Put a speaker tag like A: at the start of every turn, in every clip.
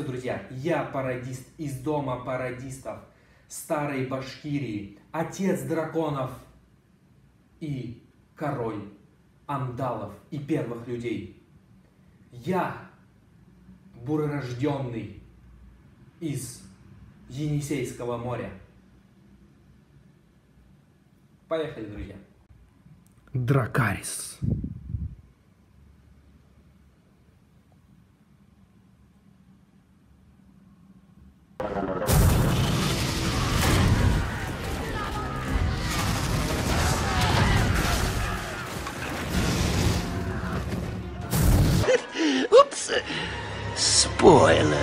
A: приветствую, друзья! Я пародист из дома пародистов, старой Башкирии, отец драконов и король андалов и первых людей. Я буророжденный из Енисейского моря. Поехали, друзья! Дракарис.
B: Упс, спойлер.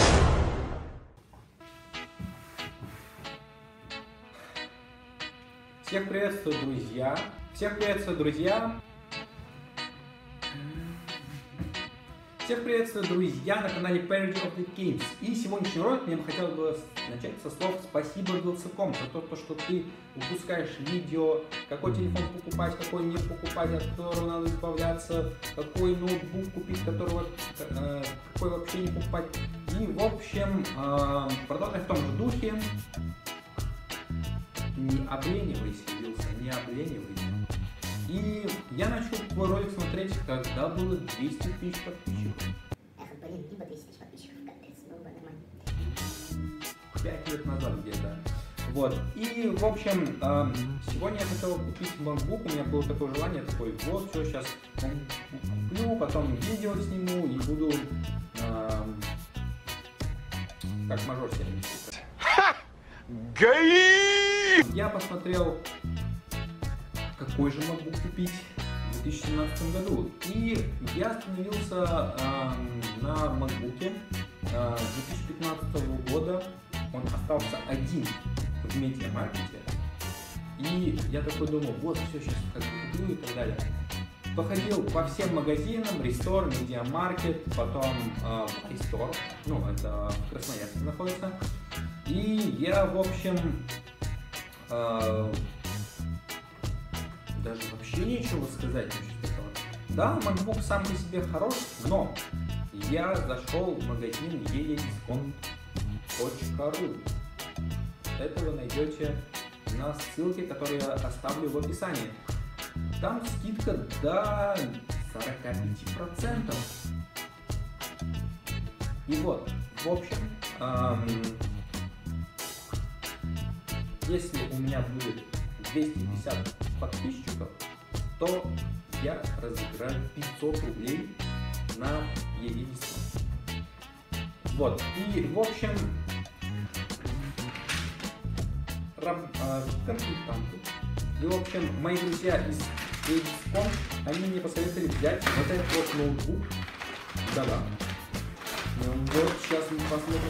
A: Всех приветствую, друзья! Всех приветствую, друзья! Всех приветствую, друзья, на канале Parody of the Games. И сегодняшний ролик мне бы хотелось бы начать со слов «Спасибо, Wylsacom, за то, что ты выпускаешь видео, какой телефон покупать, какой не покупать, от которого надо избавляться, какой ноутбук купить, какой вообще не покупать». И, в общем, продолжая в том же духе, не обленивайся, Вилсон, не обленивайся. И я начал твой ролик смотреть, когда было 200 тысяч подписчиков.
C: Эх, блин, либо 200 тысяч подписчиков, капец, было бы нормально.
A: 5 лет назад где-то. Вот. И, в общем, сегодня я хотел купить MacBook, у меня было такое желание, такой, вот, все, сейчас куплю, потом видео сниму и буду как мажор себя.
B: Ха! ГАИ!
A: Я посмотрел, какой же MacBook купить в 2017 году. И я остановился на MacBook 2015 года. Он остался один в медиамаркете. И я такой думал, вот, все, сейчас куплю и так далее. Походил по всем магазинам, Restore, Медиамаркет, потом Restore, ну, это в Красноярске находится. И я, в общем, даже вообще нечего сказать насчет этого. Да, MacBook сам по себе хорош, но я зашел в магазин eDiscount.ru. Это вы найдете на ссылке, которую я оставлю в описании. Там скидка до 45%. И вот, в общем, если у меня будет 250 подписчиков, то я разыграю 500 рублей на eDiscount. Вот, и в общем, консультанты. И в общем, мои друзья из eDiscount, они мне посоветовали взять вот этот вот ноутбук. Да-да. Вот сейчас мы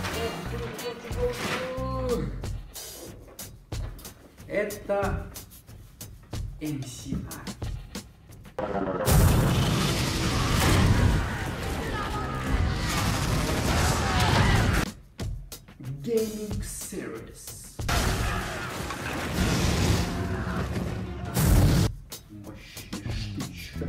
A: посмотрим. Это MCI. Gaming Series. Вообще штучка.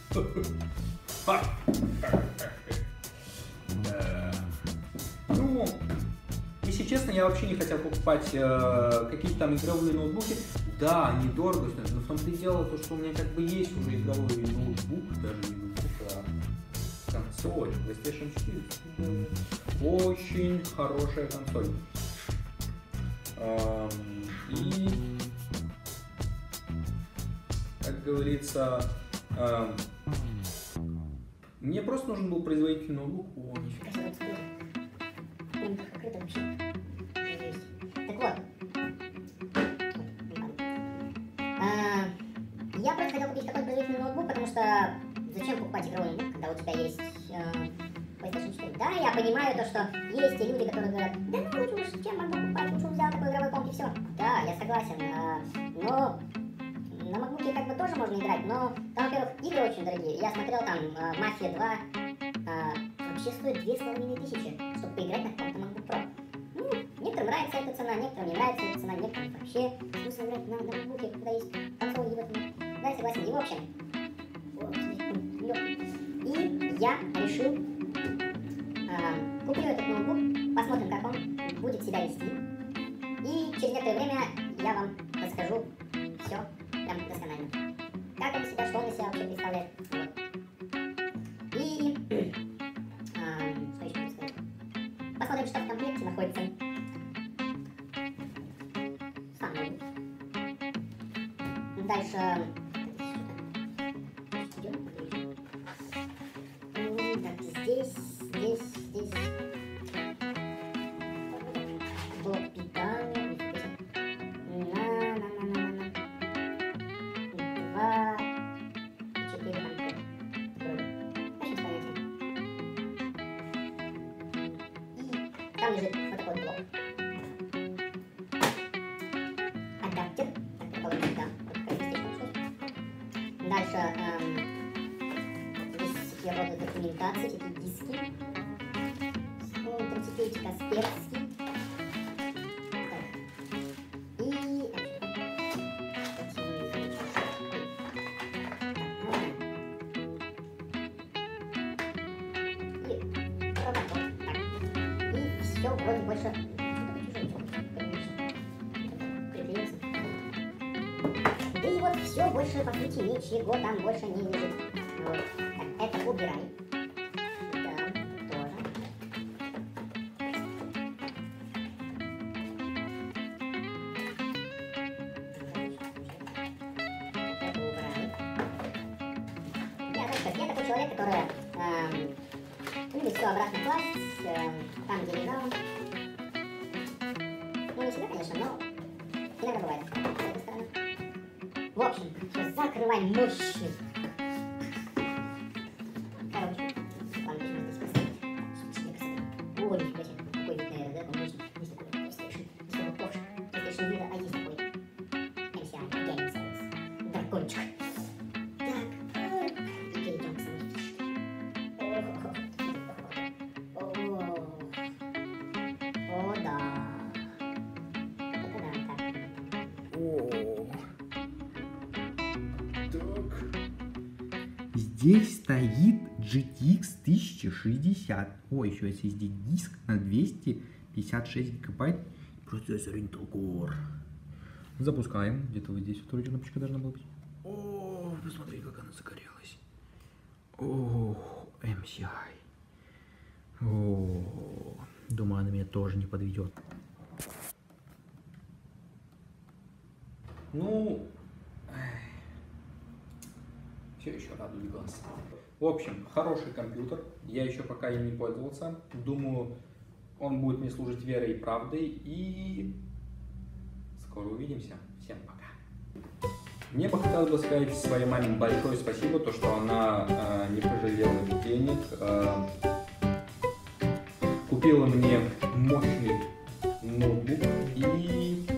A: Ну, если честно, я вообще не хотел покупать какие-то там игровые ноутбуки. Да, они дорого стоят, но в том-то и дело, то, что у меня как бы есть уже игровой ноутбук, даже не ноутбук, а консоль, PlayStation 4. Очень хорошая консоль. И, как говорится, мне просто нужен был производительный ноутбук. О, нифига.
C: Открыто вообще. Так вот. Я просто хотел купить такой производительный ноутбук, потому что зачем покупать игровой ноутбук, когда у тебя есть PlayStation 4? Да, я понимаю то, что есть те люди, которые говорят, да ну лучше уж чем MacBook покупать, лучше взял такой игровой комп и все. Да, я согласен, но на MacBook как бы тоже можно играть, но там, во-первых, игры очень дорогие. Я смотрел там Mafia 2, вообще стоит 2500, чтобы поиграть на каком-то MacBook Pro. Ну, некоторым нравится эта цена, некоторым не нравится эта цена, некоторым вообще смысл играть на MacBook, когда есть консоль и в этом. Да, я согласен. И в общем, и я решил, куплю этот ноутбук себя вести. И через некоторое время я вам расскажу все прям досконально. Как он из себя, что он из себя вообще представляет. Вот. И что еще можно сказать? Посмотрим, что в комплекте находится. Сам ноутбук. Дальше... Так, здесь. Блок питания. Два, 4 там. Очень понятно. И там лежит вот такой блок. Адаптер. Так, предположим, да. Вот такая местечко нашлось. Дальше здесь всякие роды документации, всякие диски. Энциклопедия Касперский. И все вроде больше. Да и вот все больше по сути ничего там больше не лежит. Вот. Так, это убирай. Да, тоже. Это убирай. Я такой человек, который любит все обратно класть, там, где лежало. Ну, не всегда, конечно, но иногда бывает с этой стороны. В общем, все, закрываем мощный. Коробочку. Ладно, почему здесь поставить? Ой, нифига себе, какой вид, наверное, да? Он есть такой PlayStation. Есть такой Porsche. PlayStation вида, а есть такой MCI, Gaming Service. Дракончик.
A: Здесь стоит GTX 1060. Ой, еще SSD-диск на 256 гигабайт. Процессор Intel Core. Запускаем. Где-то вот здесь вот вроде кнопочка должна была быть. О, посмотри, как она загорелась. О, MCI. О, думаю, она меня тоже не подведет. Ну, все еще радует глаз. В общем, хороший компьютер. Я еще пока им не пользовался. Думаю, он будет мне служить верой и правдой. И скоро увидимся. Всем пока. Мне бы хотелось бы сказать своей маме большое спасибо, то что она не пожалела денег, купила мне мощный ноутбук и